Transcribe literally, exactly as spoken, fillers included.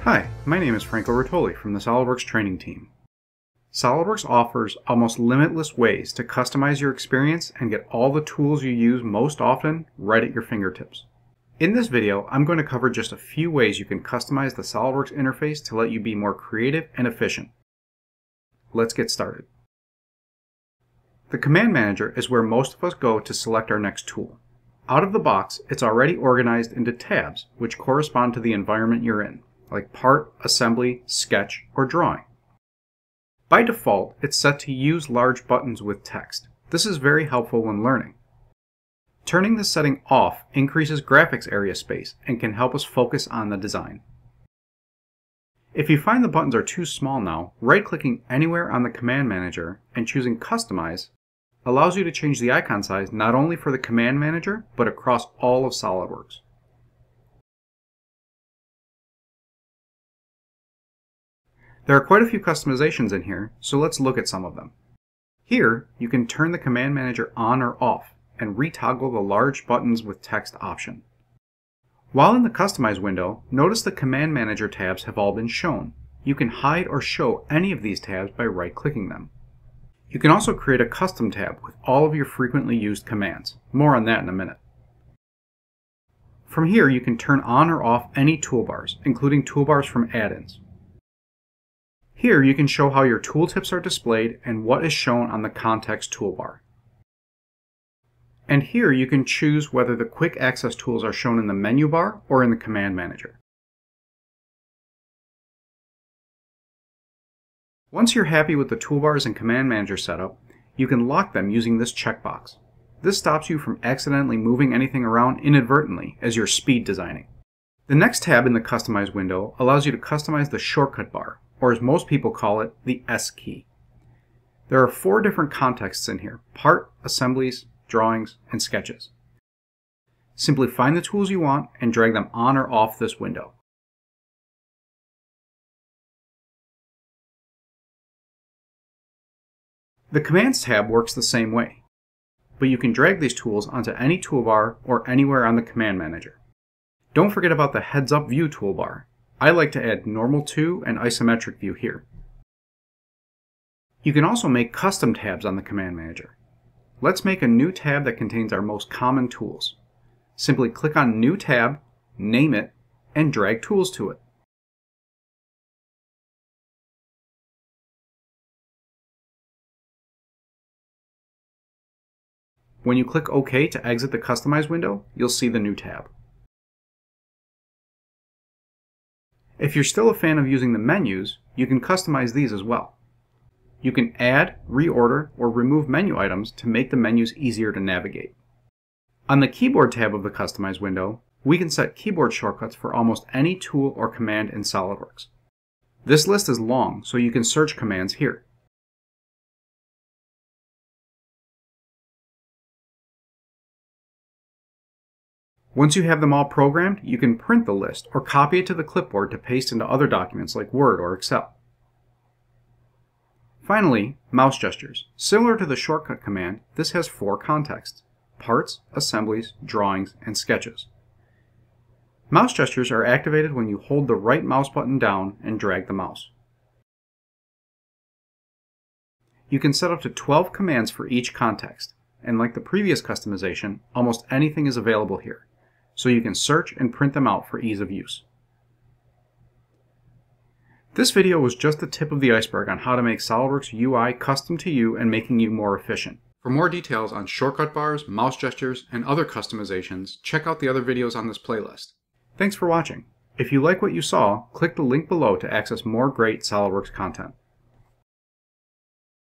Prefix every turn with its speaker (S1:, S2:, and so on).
S1: Hi, my name is Franco Rotoli from the Solidworks training team. Solidworks offers almost limitless ways to customize your experience and get all the tools you use most often right at your fingertips. In this video, I'm going to cover just a few ways you can customize the Solidworks interface to let you be more creative and efficient. Let's get started. The Command Manager is where most of us go to select our next tool. Out of the box, it's already organized into tabs, which correspond to the environment you're in, like Part, Assembly, Sketch, or Drawing. By default, it's set to use large buttons with text. This is very helpful when learning. Turning this setting off increases graphics area space and can help us focus on the design. If you find the buttons are too small now, right-clicking anywhere on the Command Manager and choosing Customize allows you to change the icon size not only for the Command Manager, but across all of SolidWorks. There are quite a few customizations in here, so let's look at some of them. Here, you can turn the Command Manager on or off and retoggle the large buttons with text option. While in the Customize window, notice the Command Manager tabs have all been shown. You can hide or show any of these tabs by right-clicking them. You can also create a custom tab with all of your frequently used commands. More on that in a minute. From here, you can turn on or off any toolbars, including toolbars from add-ins. Here, you can show how your tooltips are displayed and what is shown on the context toolbar. And here, you can choose whether the quick access tools are shown in the menu bar or in the Command Manager. Once you're happy with the toolbars and Command Manager setup, you can lock them using this checkbox. This stops you from accidentally moving anything around inadvertently as you're speed designing. The next tab in the Customize window allows you to customize the shortcut bar, or as most people call it, the S key. There are four different contexts in here: Part, Assemblies, Drawings, and Sketches. Simply find the tools you want and drag them on or off this window. The Commands tab works the same way, but you can drag these tools onto any toolbar or anywhere on the Command Manager. Don't forget about the Heads Up View toolbar. I like to add Normal To and Isometric View here. You can also make custom tabs on the Command Manager. Let's make a new tab that contains our most common tools. Simply click on New Tab, name it, and drag tools to it. When you click OK to exit the Customize window, you'll see the new tab. If you're still a fan of using the menus, you can customize these as well. You can add, reorder, or remove menu items to make the menus easier to navigate. On the Keyboard tab of the Customize window, we can set keyboard shortcuts for almost any tool or command in SolidWorks. This list is long, so you can search commands here. Once you have them all programmed, you can print the list or copy it to the clipboard to paste into other documents like Word or Excel. Finally, mouse gestures. Similar to the shortcut command, this has four contexts: Parts, Assemblies, Drawings, and Sketches. Mouse gestures are activated when you hold the right mouse button down and drag the mouse. You can set up to twelve commands for each context, and like the previous customization, almost anything is available here, so you can search and print them out for ease of use. This video was just the tip of the iceberg on how to make SolidWorks U I custom to you and making you more efficient. For more details on shortcut bars, mouse gestures, and other customizations, check out the other videos on this playlist. Thanks for watching. If you like what you saw, click the link below to access more great SolidWorks content.